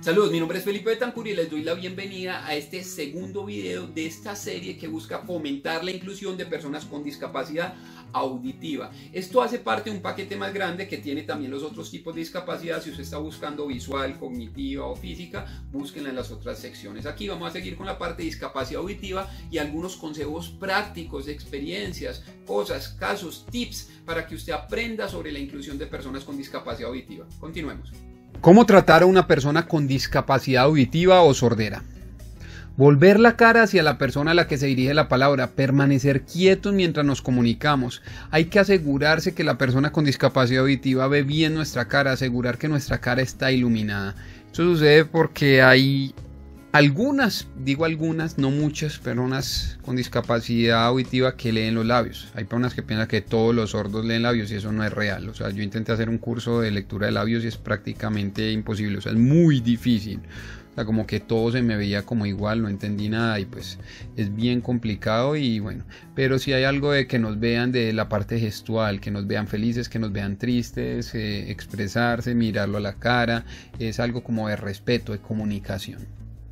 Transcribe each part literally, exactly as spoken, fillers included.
Saludos, mi nombre es Felipe Betancur y les doy la bienvenida a este segundo video de esta serie que busca fomentar la inclusión de personas con discapacidad auditiva. Esto hace parte de un paquete más grande que tiene también los otros tipos de discapacidad. Si usted está buscando visual, cognitiva o física, búsquenla en las otras secciones. Aquí vamos a seguir con la parte de discapacidad auditiva y algunos consejos prácticos, experiencias, cosas, casos, tips para que usted aprenda sobre la inclusión de personas con discapacidad auditiva. Continuemos. ¿Cómo tratar a una persona con discapacidad auditiva o sordera? Volver la cara hacia la persona a la que se dirige la palabra, permanecer quietos mientras nos comunicamos. Hay que asegurarse que la persona con discapacidad auditiva ve bien nuestra cara, asegurar que nuestra cara está iluminada. Esto sucede porque hay algunas, digo algunas, no muchas personas con discapacidad auditiva que leen los labios. Hay personas que piensan que todos los sordos leen labios y eso no es real. O sea, yo intenté hacer un curso de lectura de labios y es prácticamente imposible. O sea, es muy difícil. O sea, como que todo se me veía como igual, no entendí nada y pues es bien complicado y bueno. Pero si hay algo de que nos vean de la parte gestual, que nos vean felices, que nos vean tristes, eh, expresarse, mirarlo a la cara, es algo como de respeto, de comunicación.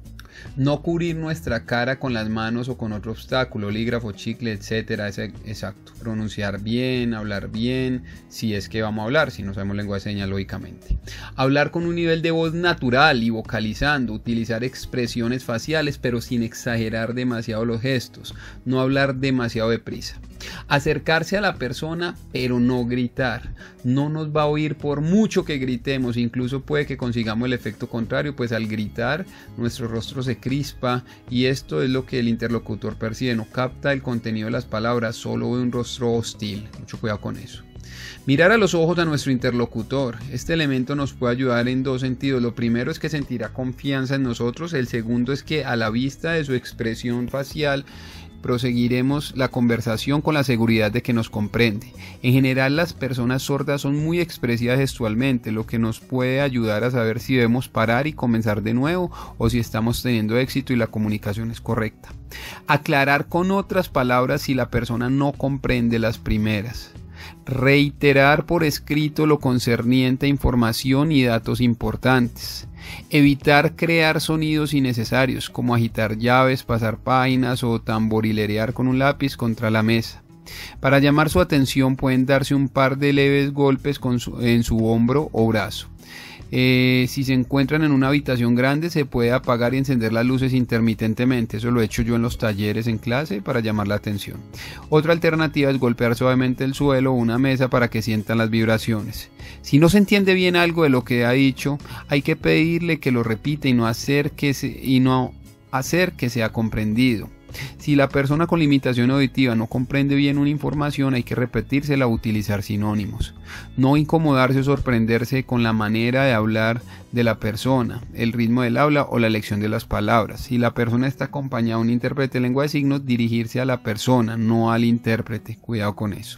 No cubrir nuestra cara con las manos o con otro obstáculo, bolígrafo, chicle, etcétera. Es exacto. Pronunciar bien, hablar bien, si es que vamos a hablar, si no sabemos lengua de señas, lógicamente. Hablar con un nivel de voz natural y vocalizando, utilizar expresiones faciales, pero sin exagerar demasiado los gestos. No hablar demasiado deprisa. Acercarse a la persona, pero no gritar. No nos va a oír por mucho que gritemos, incluso puede que consigamos el efecto contrario, pues al gritar nuestro rostro se crispa y esto es lo que el interlocutor percibe, no capta el contenido de las palabras, solo ve un rostro hostil. Mucho cuidado con eso. Mirar a los ojos a nuestro interlocutor. Este elemento nos puede ayudar en dos sentidos. Lo primero es que sentirá confianza en nosotros, el segundo es que a la vista de su expresión facial proseguiremos la conversación con la seguridad de que nos comprende. En general, las personas sordas son muy expresivas gestualmente, lo que nos puede ayudar a saber si debemos parar y comenzar de nuevo o si estamos teniendo éxito y la comunicación es correcta. Aclarar con otras palabras si la persona no comprende las primeras. Reiterar por escrito lo concerniente a información y datos importantes. Evitar crear sonidos innecesarios como agitar llaves, pasar páginas o tamborilerear con un lápiz contra la mesa. Para llamar su atención pueden darse un par de leves golpes con su, en su hombro o brazo. Eh, si se encuentran en una habitación grande se puede apagar y encender las luces intermitentemente. Eso lo he hecho yo en los talleres en clase para llamar la atención. Otra alternativa es golpear suavemente el suelo o una mesa para que sientan las vibraciones. Si no se entiende bien algo de lo que ha dicho, hay que pedirle que lo repita y no hacer que, se, y no hacer que sea comprendido. Si la persona con limitación auditiva no comprende bien una información, hay que repetírsela o utilizar sinónimos. No incomodarse o sorprenderse con la manera de hablar de la persona, el ritmo del habla o la elección de las palabras. Si la persona está acompañada de un intérprete de lengua de signos, dirigirse a la persona, no al intérprete. Cuidado con eso.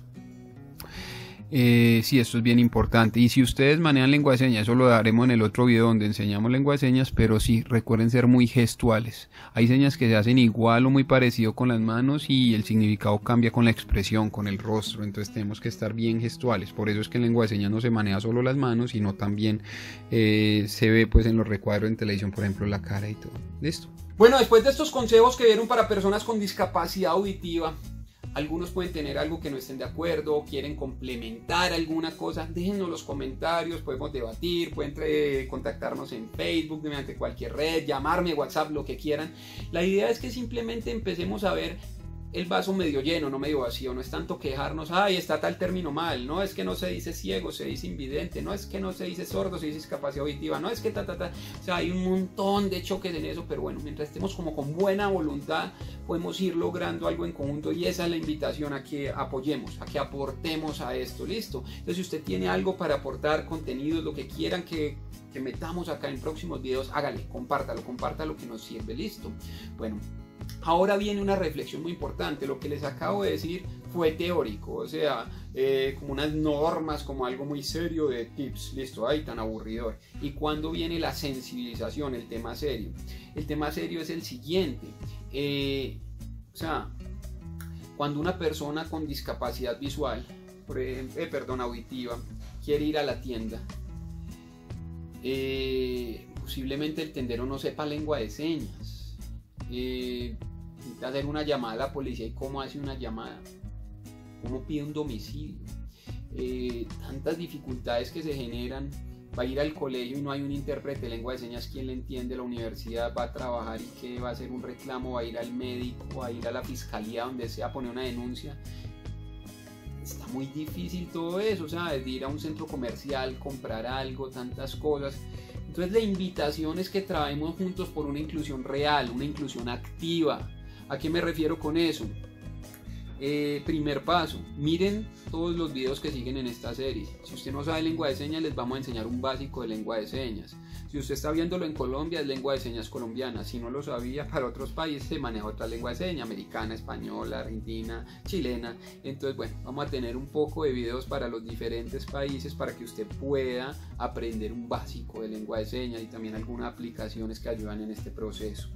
Eh, sí, esto es bien importante. Y si ustedes manejan lengua de señas, eso lo daremos en el otro video donde enseñamos lengua de señas, pero sí, recuerden ser muy gestuales. Hay señas que se hacen igual o muy parecido con las manos y el significado cambia con la expresión, con el rostro, entonces tenemos que estar bien gestuales. Por eso es que en lengua de señas no se maneja solo las manos, sino también eh, se ve pues en los recuadros en televisión, por ejemplo, la cara y todo. ¿Listo? Bueno, después de estos consejos que vieron para personas con discapacidad auditiva, algunos pueden tener algo que no estén de acuerdo, quieren complementar alguna cosa, déjennos los comentarios, podemos debatir, pueden eh, contactarnos en Facebook, mediante cualquier red, llamarme, WhatsApp, lo que quieran. La idea es que simplemente empecemos a ver el vaso medio lleno, no medio vacío. No es tanto quejarnos, ay, está tal término mal, no es que no se dice ciego, se dice invidente, no es que no se dice sordo, se dice discapacidad auditiva, no es que ta ta ta, o sea, hay un montón de choques en eso, pero bueno, mientras estemos como con buena voluntad, podemos ir logrando algo en conjunto y esa es la invitación a que apoyemos, a que aportemos a esto, listo. Entonces, si usted tiene algo para aportar, contenidos, lo que quieran que que metamos acá en próximos videos, hágale, compártalo, compártalo que nos sirve, listo. Bueno, ahora viene una reflexión muy importante. Lo que les acabo de decir fue teórico, o sea, eh, como unas normas, como algo muy serio de tips, listo, ay, tan aburridor. Y cuando viene la sensibilización, el tema serio. El tema serio es el siguiente, eh, o sea, cuando una persona con discapacidad visual, por ejemplo, eh, perdón, auditiva, quiere ir a la tienda, Eh, posiblemente el tendero no sepa lengua de señas. Eh, necesita hacer una llamada a la policía, y cómo hace una llamada, cómo pide un domicilio. Eh, tantas dificultades que se generan. Va a ir al colegio y no hay un intérprete de lengua de señas, ¿quién le entiende? La universidad va a trabajar y ¿qué va a hacer? Un reclamo, va a ir al médico, va a ir a la fiscalía, donde sea, a poner una denuncia. Está muy difícil todo eso, o sea, de ir a un centro comercial, comprar algo, tantas cosas. Entonces la invitación es que trabajemos juntos por una inclusión real, una inclusión activa. ¿A qué me refiero con eso? Eh, primer paso, miren todos los videos que siguen en esta serie. Si usted no sabe lengua de señas, les vamos a enseñar un básico de lengua de señas. Si usted está viéndolo en Colombia, es lengua de señas colombiana. Si no lo sabía, para otros países se maneja otra lengua de señas, americana, española, argentina, chilena. Entonces, bueno, vamos a tener un poco de videos para los diferentes países para que usted pueda aprender un básico de lengua de señas y también algunas aplicaciones que ayudan en este proceso.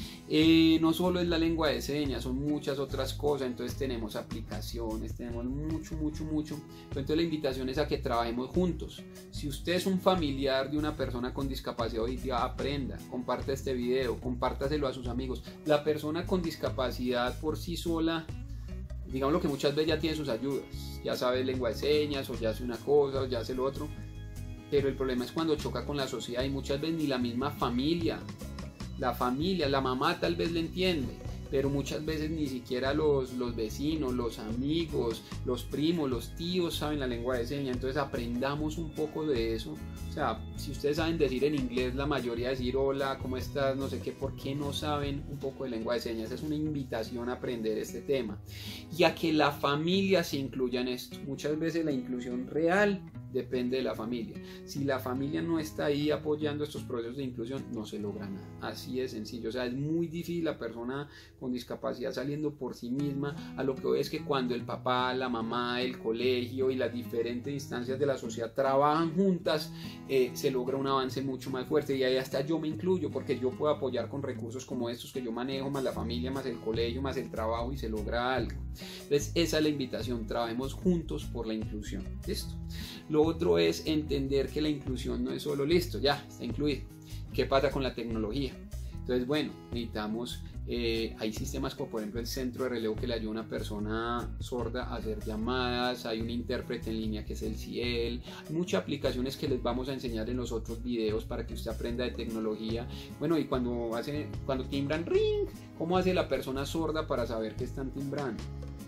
Eh, no solo es la lengua de señas, son muchas otras cosas. Entonces tenemos aplicaciones, tenemos mucho, mucho, mucho. Entonces la invitación es a que trabajemos juntos. Si usted es un familiar de una persona con discapacidad auditiva, aprenda, comparta este video, compártaselo a sus amigos. La persona con discapacidad por sí sola, digamos lo que muchas veces ya tiene sus ayudas, ya sabe lengua de señas, o ya hace una cosa, o ya hace lo otro, pero el problema es cuando choca con la sociedad, y muchas veces ni la misma familia, la familia, la mamá tal vez le entiende, pero muchas veces ni siquiera los, los vecinos, los amigos, los primos, los tíos saben la lengua de señas. Entonces aprendamos un poco de eso. O sea, si ustedes saben decir en inglés, la mayoría decir hola, ¿cómo estás? No sé qué, ¿por qué no saben un poco de lengua de señas? Es una invitación a aprender este tema y a que la familia se incluya en esto. Muchas veces la inclusión real depende de la familia. Si la familia no está ahí apoyando estos procesos de inclusión, no se logra nada. Así de sencillo. O sea, es muy difícil la persona con discapacidad saliendo por sí misma. A lo que veo es que cuando el papá, la mamá, el colegio y las diferentes instancias de la sociedad trabajan juntas, eh, se logra un avance mucho más fuerte. Y ahí hasta yo me incluyo, porque yo puedo apoyar con recursos como estos que yo manejo, más la familia, más el colegio, más el trabajo, y se logra algo. Entonces esa es la invitación, trabajemos juntos por la inclusión. Listo. Lo otro es entender que la inclusión no es solo listo, ya está incluido. ¿Qué pasa con la tecnología? Entonces, bueno, necesitamos, eh, hay sistemas como por ejemplo el centro de relevo que le ayuda a una persona sorda a hacer llamadas, hay un intérprete en línea que es el Ciel, muchas aplicaciones que les vamos a enseñar en los otros videos para que usted aprenda de tecnología. Bueno, y cuando, hace, cuando timbran ring, ¿cómo hace la persona sorda para saber que están timbrando?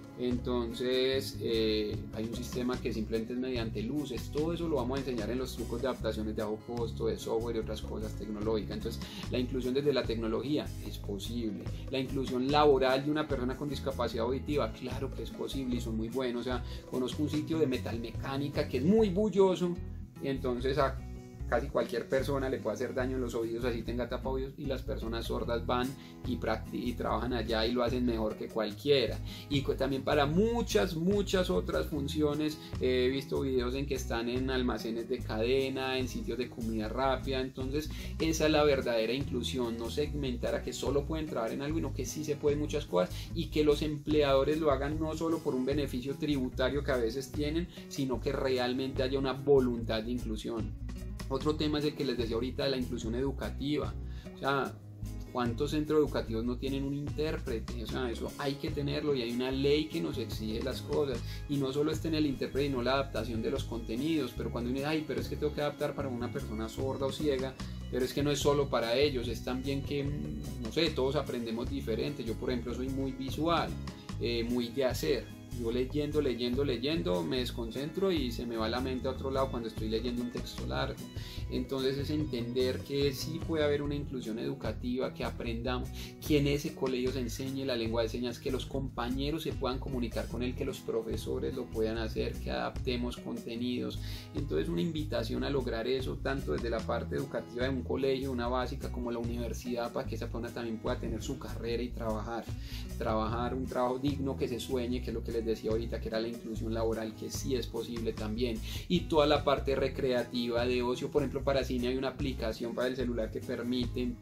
Entonces eh, hay un sistema que simplemente es mediante luces. Todo eso lo vamos a enseñar en los trucos de adaptaciones de bajo costo, de software y otras cosas tecnológicas. Entonces la inclusión desde la tecnología es posible. La inclusión laboral de una persona con discapacidad auditiva, claro que es posible y son muy buenos. O sea, conozco un sitio de metalmecánica que es muy bulloso, y entonces a casi cualquier persona le puede hacer daño en los oídos así tenga tapaoídos, y las personas sordas van y, y trabajan allá y lo hacen mejor que cualquiera. Y también para muchas muchas otras funciones, eh, he visto videos en que están en almacenes de cadena, en sitios de comida rápida. Entonces esa es la verdadera inclusión, no segmentar a que solo pueden trabajar en algo, sino que sí se pueden muchas cosas, y que los empleadores lo hagan no solo por un beneficio tributario que a veces tienen, sino que realmente haya una voluntad de inclusión. Otro tema es el que les decía ahorita de la inclusión educativa. O sea, ¿cuántos centros educativos no tienen un intérprete? O sea, eso hay que tenerlo, y hay una ley que nos exige las cosas. Y no solo está en el intérprete, sino la adaptación de los contenidos. Pero cuando uno dice, ay, pero es que tengo que adaptar para una persona sorda o ciega, pero es que no es solo para ellos, es también que, no sé, todos aprendemos diferente. Yo, por ejemplo, soy muy visual, eh, muy de hacer. Yo leyendo, leyendo, leyendo, me desconcentro y se me va la mente a otro lado cuando estoy leyendo un texto largo. Entonces es entender que sí puede haber una inclusión educativa, que aprendamos, que en ese colegio se enseñe la lengua de señas, que los compañeros se puedan comunicar con él, que los profesores lo puedan hacer, que adaptemos contenidos. Entonces una invitación a lograr eso, tanto desde la parte educativa de un colegio, una básica, como la universidad, para que esa persona también pueda tener su carrera y trabajar, trabajar un trabajo digno, que se sueñe, que es lo que les decía ahorita, que era la inclusión laboral, que sí es posible también. Y toda la parte recreativa de ocio, por ejemplo para cine hay una aplicación para el celular que permite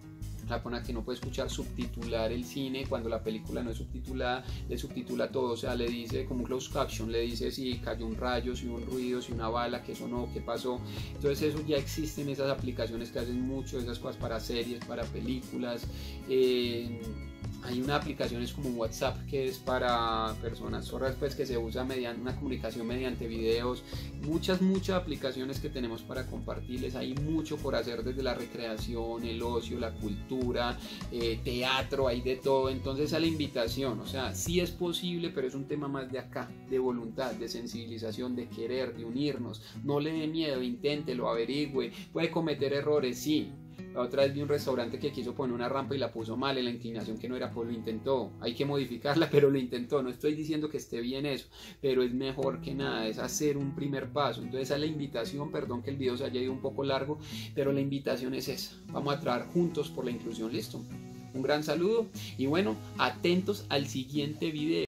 la persona que no puede escuchar subtitular el cine cuando la película no es subtitulada, le subtitula todo, o sea, le dice como un closed caption, le dice si cayó un rayo, si hubo un ruido, si una bala, qué sonó, qué pasó. Entonces eso ya existen esas aplicaciones que hacen mucho esas cosas para series, para películas. eh, Hay una aplicación, es como WhatsApp, que es para personas sordas, pues, que se usa mediante una comunicación mediante videos. Muchas, muchas aplicaciones que tenemos para compartirles. Hay mucho por hacer desde la recreación, el ocio, la cultura, eh, teatro, hay de todo. Entonces, a la invitación, o sea, sí es posible, pero es un tema más de acá, de voluntad, de sensibilización, de querer, de unirnos. No le dé miedo, inténtelo, averigüe. Puede cometer errores, sí. La otra vez vi un restaurante que quiso poner una rampa y la puso mal en la inclinación que no era, pues lo intentó. Hay que modificarla, pero lo intentó. No estoy diciendo que esté bien eso, pero es mejor que nada, es hacer un primer paso. Entonces a la invitación, perdón que el video se haya ido un poco largo, pero la invitación es esa. Vamos a trabajar juntos por la inclusión, listo. Un gran saludo y bueno, atentos al siguiente video.